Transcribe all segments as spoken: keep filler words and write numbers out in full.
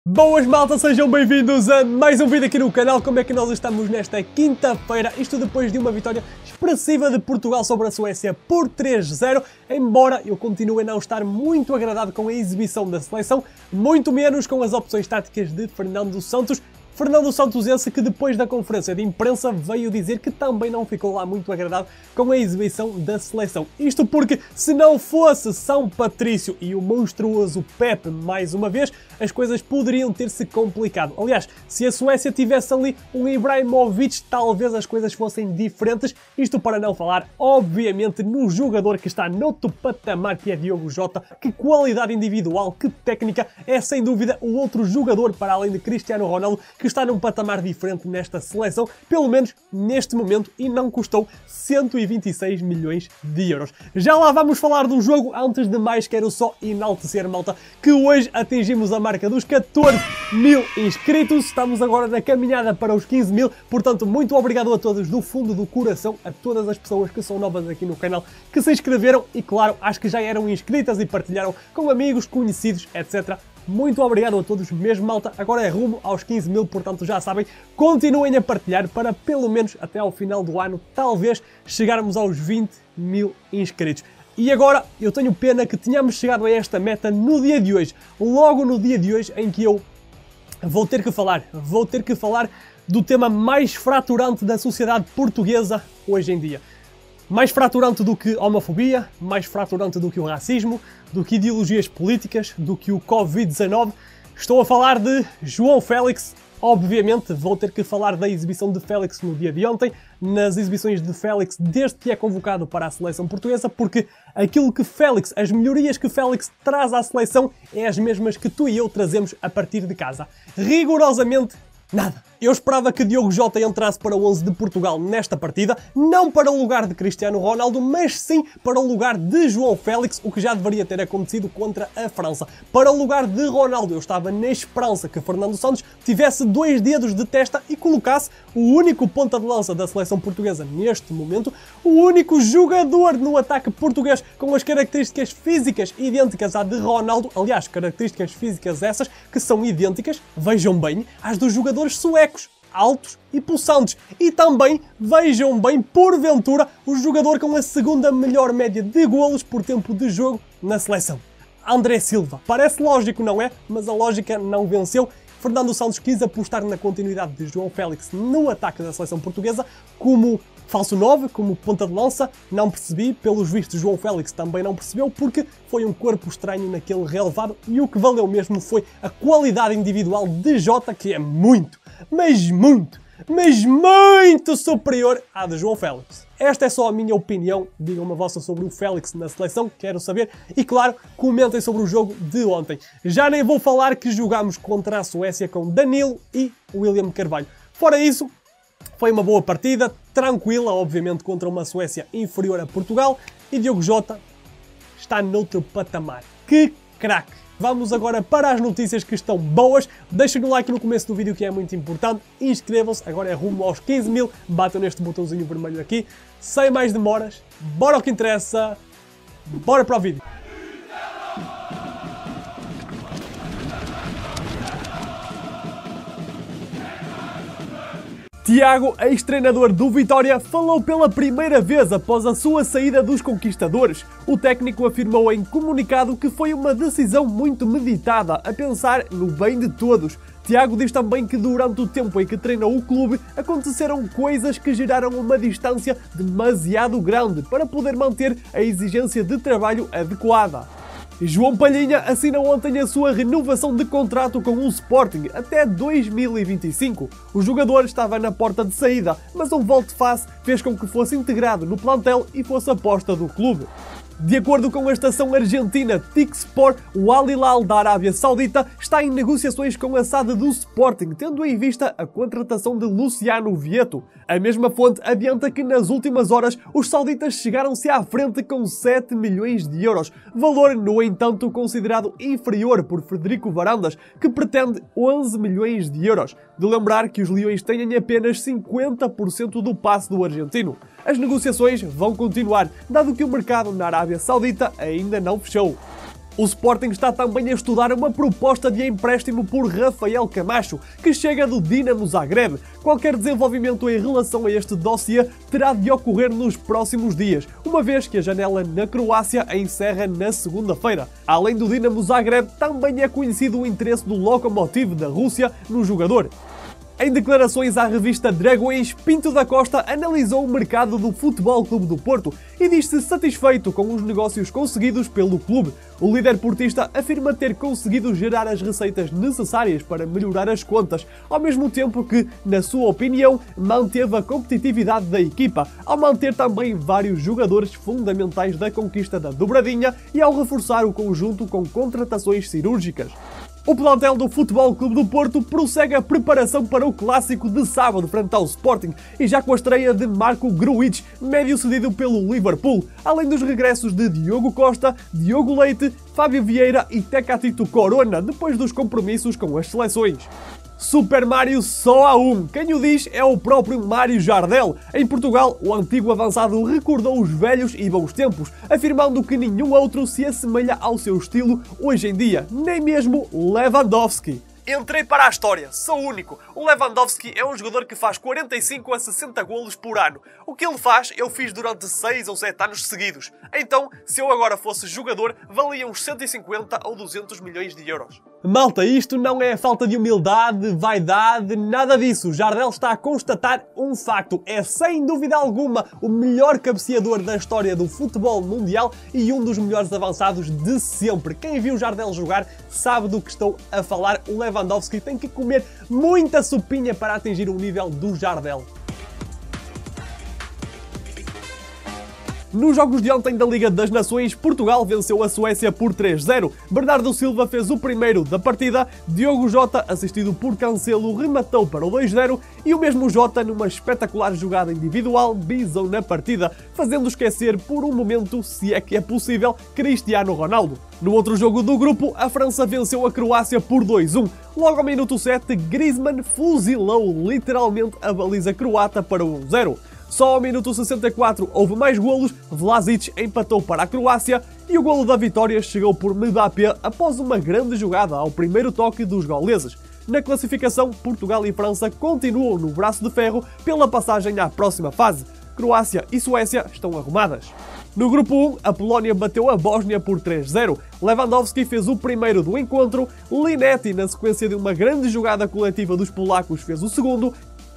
Boas malta, sejam bem-vindos a mais um vídeo aqui no canal. Como é que nós estamos nesta quinta-feira? Isto depois de uma vitória expressiva de Portugal sobre a Suécia por três a zero. Embora eu continue a não estar muito agradado com a exibição da seleção, muito menos com as opções táticas de Fernando Santos. Fernando Santos esse que depois da conferência de imprensa veio dizer que também não ficou lá muito agradado com a exibição da seleção. Isto porque se não fosse São Patrício e o monstruoso Pepe mais uma vez, as coisas poderiam ter-se complicado. Aliás, se a Suécia tivesse ali um Ibrahimovic, talvez as coisas fossem diferentes. Isto para não falar, obviamente, no jogador que está noutro patamar, que é Diogo Jota. Que qualidade individual, que técnica, é sem dúvida o outro jogador para além de Cristiano Ronaldo que está num patamar diferente nesta seleção, pelo menos neste momento, e não custou cento e vinte e seis milhões de euros. Já lá vamos falar do jogo. Antes de mais, quero só enaltecer, malta, que hoje atingimos a marca dos catorze mil inscritos. Estamos agora na caminhada para os quinze mil, portanto, muito obrigado a todos do fundo do coração, a todas as pessoas que são novas aqui no canal, que se inscreveram e, claro, às que já eram inscritas e partilharam com amigos, conhecidos, etcétera. Muito obrigado a todos mesmo, malta. Agora é rumo aos quinze mil, portanto já sabem, continuem a partilhar para pelo menos até ao final do ano, talvez, chegarmos aos vinte mil inscritos. E agora, eu tenho pena que tenhamos chegado a esta meta no dia de hoje, logo no dia de hoje em que eu vou ter que falar, vou ter que falar do tema mais fraturante da sociedade portuguesa hoje em dia. Mais fraturante do que a homofobia, mais fraturante do que o racismo, do que ideologias políticas, do que o Covid dezanove. Estou a falar de João Félix. Obviamente vou ter que falar da exibição de Félix no dia de ontem, nas exibições de Félix desde que é convocado para a seleção portuguesa, porque aquilo que Félix, as melhorias que Félix traz à seleção é as mesmas que tu e eu trazemos a partir de casa. Rigorosamente nada. Eu esperava que Diogo Jota entrasse para o onze de Portugal nesta partida, não para o lugar de Cristiano Ronaldo, mas sim para o lugar de João Félix, o que já deveria ter acontecido contra a França. Para o lugar de Ronaldo, eu estava na esperança que Fernando Santos tivesse dois dedos de testa e colocasse o único ponta de lança da seleção portuguesa neste momento, o único jogador no ataque português com as características físicas idênticas à de Ronaldo, aliás, características físicas essas que são idênticas, vejam bem, às dos jogadores suecos, altos e possantes. E também, vejam bem, porventura, o jogador com a segunda melhor média de golos por tempo de jogo na seleção. André Silva. Parece lógico, não é? Mas a lógica não venceu. Fernando Santos quis apostar na continuidade de João Félix no ataque da seleção portuguesa como falso nove, como ponta de lança. Não percebi, pelos vistos João Félix também não percebeu, porque foi um corpo estranho naquele relevado e o que valeu mesmo foi a qualidade individual de Jota, que é muito, mas muito, mas muito superior à de João Félix. Esta é só a minha opinião, digam-me a vossa sobre o Félix na seleção, quero saber, e claro, comentem sobre o jogo de ontem. Já nem vou falar que jogámos contra a Suécia com Danilo e William Carvalho. Fora isso, foi uma boa partida, tranquila, obviamente, contra uma Suécia inferior a Portugal, e Diogo Jota está noutro patamar. Que craque! Vamos agora para as notícias que estão boas. Deixem o like no começo do vídeo, que é muito importante. Inscrevam-se, agora é rumo aos quinze mil. Batam neste botãozinho vermelho aqui. Sem mais demoras, bora ao que interessa. Bora para o vídeo. Tiago, ex-treinador do Vitória, falou pela primeira vez após a sua saída dos Conquistadores. O técnico afirmou em comunicado que foi uma decisão muito meditada, a pensar no bem de todos. Tiago diz também que durante o tempo em que treinou o clube, aconteceram coisas que geraram uma distância demasiado grande para poder manter a exigência de trabalho adequada. João Palhinha assina ontem a sua renovação de contrato com o Sporting até dois mil e vinte e cinco. O jogador estava na porta de saída, mas um volte-face fez com que fosse integrado no plantel e fosse aposta do clube. De acordo com a estação argentina Tic Sport, o Al Hilal da Arábia Saudita está em negociações com a S A D do Sporting, tendo em vista a contratação de Luciano Vieto. A mesma fonte adianta que nas últimas horas os sauditas chegaram-se à frente com sete milhões de euros, valor, no entanto, considerado inferior por Frederico Varandas, que pretende onze milhões de euros. De lembrar que os Leões têm apenas cinquenta por cento do passe do argentino. As negociações vão continuar, dado que o mercado na Arábia Saudita ainda não fechou. O Sporting está também a estudar uma proposta de empréstimo por Rafael Camacho, que chega do Dinamo Zagreb. Qualquer desenvolvimento em relação a este dossiê terá de ocorrer nos próximos dias, uma vez que a janela na Croácia encerra na segunda-feira. Além do Dinamo Zagreb, também é conhecido o interesse do Lokomotiv da Rússia no jogador. Em declarações à revista Dragões, Pinto da Costa analisou o mercado do Futebol Clube do Porto e diz-se satisfeito com os negócios conseguidos pelo clube. O líder portista afirma ter conseguido gerar as receitas necessárias para melhorar as contas, ao mesmo tempo que, na sua opinião, manteve a competitividade da equipa, ao manter também vários jogadores fundamentais da conquista da dobradinha e ao reforçar o conjunto com contratações cirúrgicas. O plantel do Futebol Clube do Porto prossegue a preparação para o clássico de sábado frente ao Sporting e já com a estreia de Marco Grujic, médio cedido pelo Liverpool, além dos regressos de Diogo Costa, Diogo Leite, Fábio Vieira e Tecatito Corona depois dos compromissos com as seleções. Super Mario só há um. Quem o diz é o próprio Mário Jardel. Em Portugal, o antigo avançado recordou os velhos e bons tempos, afirmando que nenhum outro se assemelha ao seu estilo hoje em dia, nem mesmo Lewandowski. Entrei para a história, sou único. O Lewandowski é um jogador que faz quarenta e cinco a sessenta golos por ano. O que ele faz, eu fiz durante seis ou sete anos seguidos. Então, se eu agora fosse jogador, valia uns cento e cinquenta ou duzentos milhões de euros. Malta, isto não é falta de humildade, vaidade, nada disso. Jardel está a constatar um facto. É sem dúvida alguma o melhor cabeceador da história do futebol mundial e um dos melhores avançados de sempre. Quem viu Jardel jogar sabe do que estou a falar. O Lewandowski tem que comer muita sopinha para atingir o nível do Jardel. Nos jogos de ontem da Liga das Nações, Portugal venceu a Suécia por três zero. Bernardo Silva fez o primeiro da partida, Diogo Jota, assistido por Cancelo, rematou para o dois zero e o mesmo Jota, numa espetacular jogada individual, bisou na partida, fazendo esquecer por um momento, se é que é possível, Cristiano Ronaldo. No outro jogo do grupo, a França venceu a Croácia por dois um. Logo ao minuto sete, Griezmann fuzilou literalmente a baliza croata para o um zero. Só ao minuto sessenta e quatro houve mais golos, Vlasic empatou para a Croácia e o golo da vitória chegou por Mbappé após uma grande jogada ao primeiro toque dos gauleses. Na classificação, Portugal e França continuam no braço de ferro pela passagem à próxima fase. Croácia e Suécia estão arrumadas. No grupo um, a Polónia bateu a Bósnia por três zero. Lewandowski fez o primeiro do encontro, Linetti, na sequência de uma grande jogada coletiva dos polacos, fez o segundo,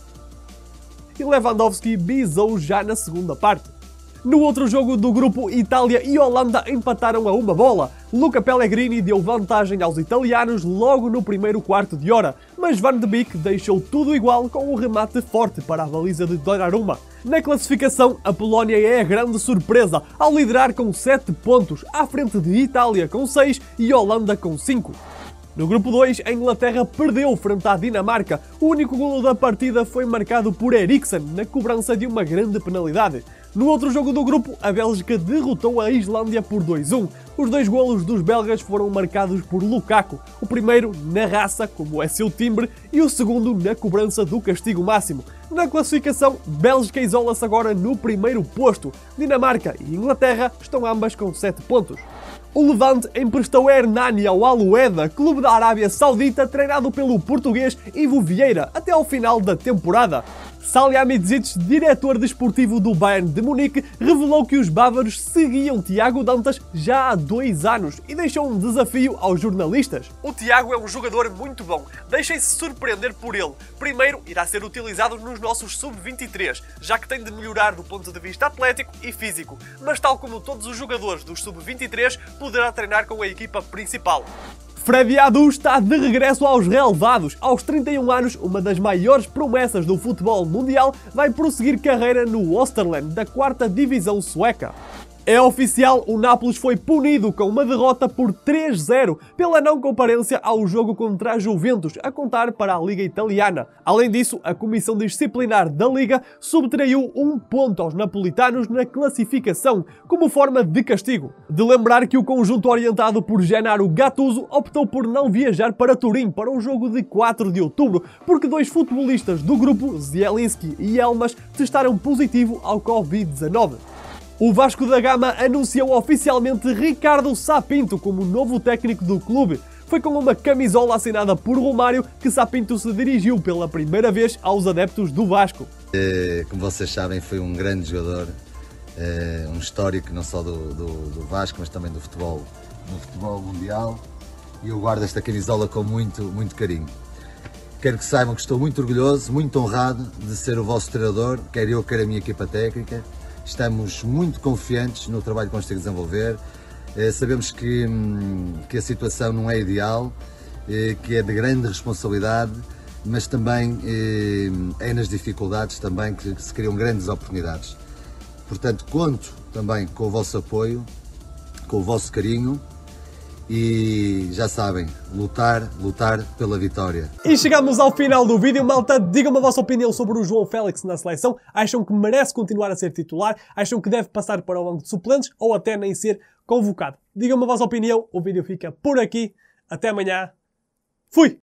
e Lewandowski bisou já na segunda parte. No outro jogo do grupo, Itália e Holanda empataram a uma bola. Luca Pellegrini deu vantagem aos italianos logo no primeiro quarto de hora, mas Van de Beek deixou tudo igual com um remate forte para a baliza de Donnarumma. Na classificação, a Polónia é a grande surpresa, ao liderar com sete pontos, à frente de Itália com seis e Holanda com cinco. No grupo dois, a Inglaterra perdeu frente à Dinamarca. O único golo da partida foi marcado por Eriksen, na cobrança de uma grande penalidade. No outro jogo do grupo, a Bélgica derrotou a Islândia por dois um. Os dois golos dos belgas foram marcados por Lukaku, o primeiro na raça, como é seu timbre, e o segundo na cobrança do castigo máximo. Na classificação, Bélgica isola-se agora no primeiro posto. Dinamarca e Inglaterra estão ambas com sete pontos. O Levante emprestou Hernani ao Al-Ueda, clube da Arábia Saudita, treinado pelo português Ivo Vieira, até ao final da temporada. Salihamidzic, diretor desportivo do Bayern de Munique, revelou que os bávaros seguiam Tiago Dantas já há dois anos e deixou um desafio aos jornalistas. O Tiago é um jogador muito bom, deixem-se surpreender por ele. Primeiro, irá ser utilizado nos nossos sub vinte e três, já que tem de melhorar do ponto de vista atlético e físico, mas tal como todos os jogadores dos sub vinte e três, poderá treinar com a equipa principal. Freddy Adu está de regresso aos relevados. Aos trinta e um anos, uma das maiores promessas do futebol mundial vai prosseguir carreira no Österlen, da quarta divisão sueca. É oficial, o Nápoles foi punido com uma derrota por três zero pela não comparência ao jogo contra a Juventus, a contar para a Liga Italiana. Além disso, a Comissão Disciplinar da Liga subtraiu um ponto aos napolitanos na classificação, como forma de castigo. De lembrar que o conjunto orientado por Gennaro Gattuso optou por não viajar para Turim para o jogo de quatro de outubro, porque dois futebolistas do grupo, Zielinski e Elmas, testaram positivo ao Covid dezenove. O Vasco da Gama anunciou oficialmente Ricardo Sá Pinto como novo técnico do clube. Foi com uma camisola assinada por Romário que Sá Pinto se dirigiu pela primeira vez aos adeptos do Vasco. Como vocês sabem, foi um grande jogador, um histórico não só do, do, do Vasco, mas também do futebol, do futebol mundial, e eu guardo esta camisola com muito, muito carinho. Quero que saibam que estou muito orgulhoso, muito honrado de ser o vosso treinador, quer eu, quer a minha equipa técnica. Estamos muito confiantes no trabalho que vamos ter que desenvolver. Sabemos que, que a situação não é ideal, que é de grande responsabilidade, mas também é nas dificuldades também que se criam grandes oportunidades. Portanto, conto também com o vosso apoio, com o vosso carinho. E já sabem, lutar, lutar pela vitória. E chegamos ao final do vídeo, malta. Digam-me a vossa opinião sobre o João Félix na seleção. Acham que merece continuar a ser titular? Acham que deve passar para o banco de suplentes ou até nem ser convocado? Digam-me a vossa opinião. O vídeo fica por aqui. Até amanhã. Fui!